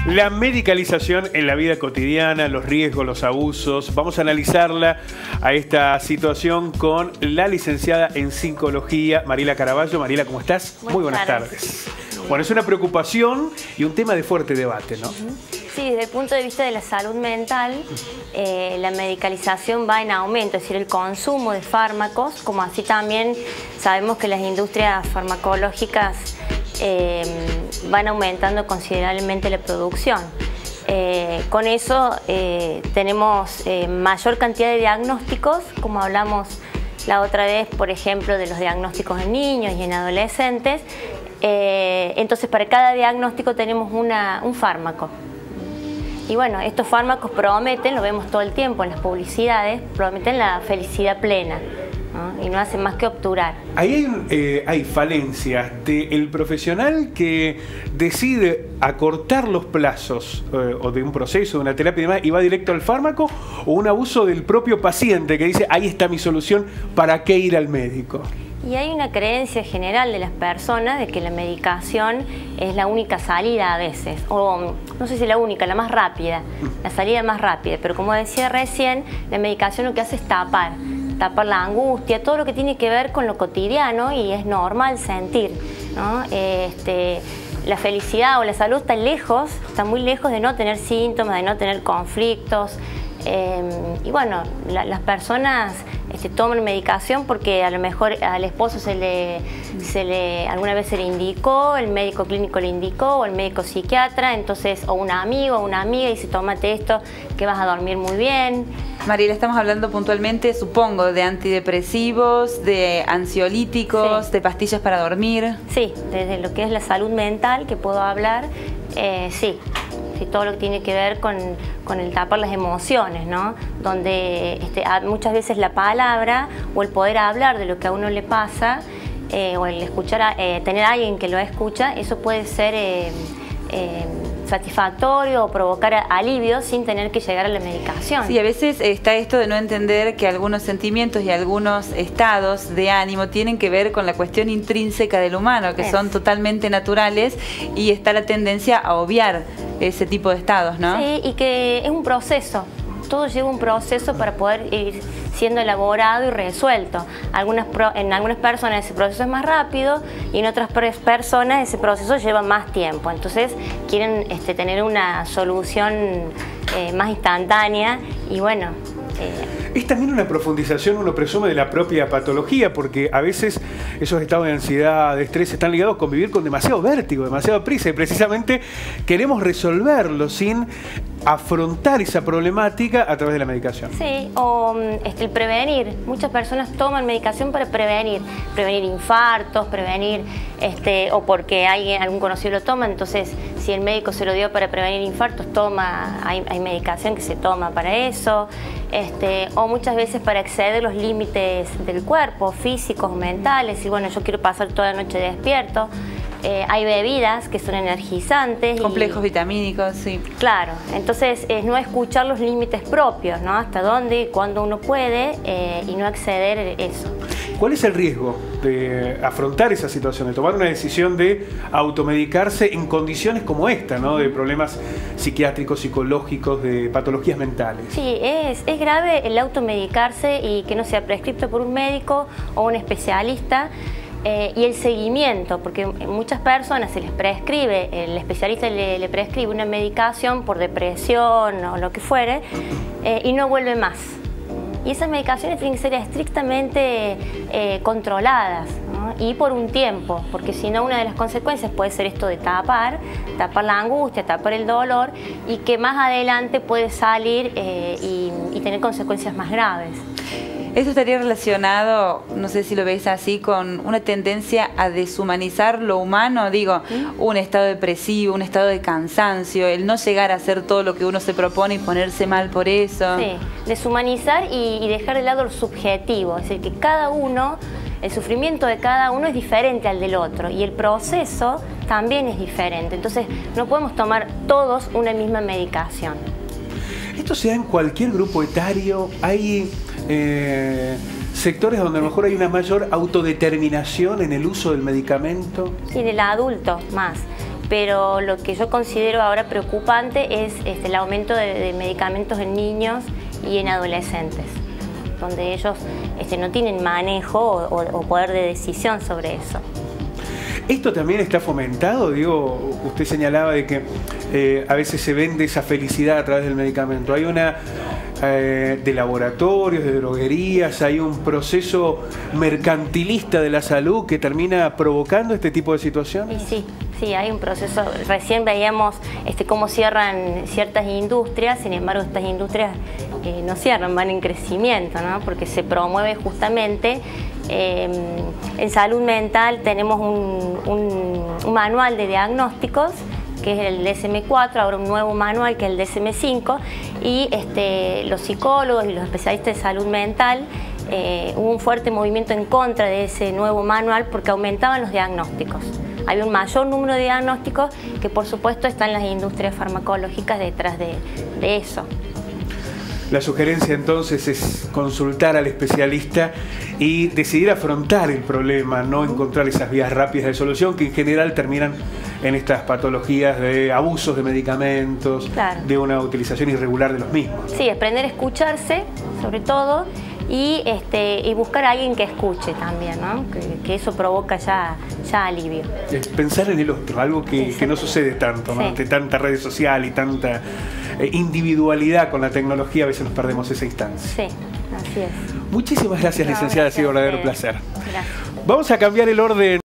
La medicalización en la vida cotidiana, los riesgos, los abusos. Vamos a analizarla a esta situación con la licenciada en psicología, Mariela Caraballo. Mariela, ¿cómo estás? Muy buenas tardes. Bueno, es una preocupación y un tema de fuerte debate, ¿no? Sí, desde el punto de vista de la salud mental, la medicalización va en aumento, es decir, el consumo de fármacos, como así también sabemos que las industrias farmacológicas van aumentando considerablemente la producción. Con eso tenemos mayor cantidad de diagnósticos, como hablamos la otra vez, por ejemplo, de los diagnósticos en niños y en adolescentes. Entonces, para cada diagnóstico tenemos un fármaco. Y bueno, estos fármacos prometen, lo vemos todo el tiempo en las publicidades, prometen la felicidad plena, ¿no? Y no hacen más que obturar. Ahí hay falencias del profesional que decide acortar los plazos o de un proceso, de una terapia y demás, y va directo al fármaco, o un abuso del propio paciente que dice, ahí está mi solución, ¿para qué ir al médico? Y hay una creencia general de las personas de que la medicación es la única salida a veces, o no sé si la única, la más rápida, la salida más rápida, pero como decía recién, la medicación lo que hace es tapar la angustia, todo lo que tiene que ver con lo cotidiano y es normal sentir, ¿no? La felicidad o la salud está muy lejos de no tener síntomas, de no tener conflictos. Y bueno, las personas toman medicación porque a lo mejor al esposo alguna vez se le indicó, el médico clínico le indicó, o el médico psiquiatra, entonces, o un amigo o una amiga dice, tómate esto que vas a dormir muy bien. Mariela, estamos hablando puntualmente, supongo, de antidepresivos, de ansiolíticos, sí, de pastillas para dormir. Sí, desde lo que es la salud mental que puedo hablar, sí. Sí, todo lo que tiene que ver con el tapar las emociones, ¿no? Donde muchas veces la palabra o el poder hablar de lo que a uno le pasa o el escuchar, tener a alguien que lo escucha, eso puede ser satisfactorio o provocar alivio sin tener que llegar a la medicación. Sí, a veces está esto de no entender que algunos sentimientos y algunos estados de ánimo tienen que ver con la cuestión intrínseca del humano, que son totalmente naturales, y está la tendencia a obviar ese tipo de estados, ¿no? Sí, y que es un proceso. Todo lleva un proceso para poder ir siendo elaborado y resuelto. En algunas personas ese proceso es más rápido y en otras personas ese proceso lleva más tiempo. Entonces quieren tener una solución más instantánea y bueno... Es también una profundización, uno presume, de la propia patología, porque a veces esos estados de ansiedad, de estrés, están ligados con vivir con demasiado vértigo, demasiada prisa, y precisamente queremos resolverlo sin afrontar esa problemática a través de la medicación. Sí, o el prevenir. Muchas personas toman medicación para prevenir infartos, o porque algún conocido lo toma, entonces si el médico se lo dio para prevenir infartos, hay medicación que se toma para eso, o muchas veces para exceder los límites del cuerpo, físicos, mentales, y bueno, yo quiero pasar toda la noche despierto. Hay bebidas que son energizantes. Complejos vitamínicos, sí. Claro, entonces no escuchar los límites propios, ¿no? Hasta dónde y cuándo uno puede y no exceder eso. ¿Cuál es el riesgo de afrontar esa situación, de tomar una decisión de automedicarse en condiciones como esta, ¿no? De problemas psiquiátricos, psicológicos, de patologías mentales? Sí, es grave el automedicarse y que no sea prescrito por un médico o un especialista. Y el seguimiento, porque muchas personas se les prescribe, el especialista le prescribe una medicación por depresión o lo que fuere, y no vuelve más. Y esas medicaciones tienen que ser estrictamente controladas, ¿no? Y por un tiempo, porque si no, una de las consecuencias puede ser esto de tapar la angustia, tapar el dolor, y que más adelante puede salir y tener consecuencias más graves. Esto estaría relacionado, no sé si lo veis así, con una tendencia a deshumanizar lo humano, digo, un estado depresivo, un estado de cansancio, el no llegar a hacer todo lo que uno se propone y ponerse mal por eso. Sí, deshumanizar y dejar de lado lo subjetivo, es decir, que el sufrimiento de cada uno es diferente al del otro y el proceso también es diferente, entonces no podemos tomar todos una misma medicación. ¿Esto se da en cualquier grupo etario? ¿Hay sectores donde a lo mejor hay una mayor autodeterminación en el uso del medicamento? Sí, del adulto más. pero lo que yo considero ahora preocupante es el aumento de medicamentos en niños y en adolescentes, donde ellos no tienen manejo o poder de decisión sobre eso. ¿Esto también está fomentado? Digo, usted señalaba de que a veces se vende esa felicidad a través del medicamento. Hay una de laboratorios, de droguerías, hay un proceso mercantilista de la salud que termina provocando este tipo de situaciones. Sí, hay un proceso. Recién veíamos cómo cierran ciertas industrias, sin embargo estas industrias no cierran, van en crecimiento, ¿no? Porque se promueve justamente. En salud mental tenemos un manual de diagnósticos que es el DSM-4, ahora un nuevo manual que es el DSM-5, y los psicólogos y los especialistas de salud mental hubo un fuerte movimiento en contra de ese nuevo manual porque aumentaban los diagnósticos. Había un mayor número de diagnósticos que por supuesto están las industrias farmacológicas detrás de eso. La sugerencia entonces es consultar al especialista y decidir afrontar el problema, no encontrar esas vías rápidas de solución que en general terminan en estas patologías de abusos de medicamentos, claro, de una utilización irregular de los mismos. Sí, aprender a escucharse, sobre todo, y buscar a alguien que escuche también, ¿no? Que eso provoca ya alivio. Pensar en el otro, algo que no sucede tanto, ¿no? Ante tanta red social y tanta individualidad con la tecnología, a veces nos perdemos esa instancia. Sí, así es. Muchísimas gracias, licenciada, ha sido un verdadero placer. Gracias. Vamos a cambiar el orden.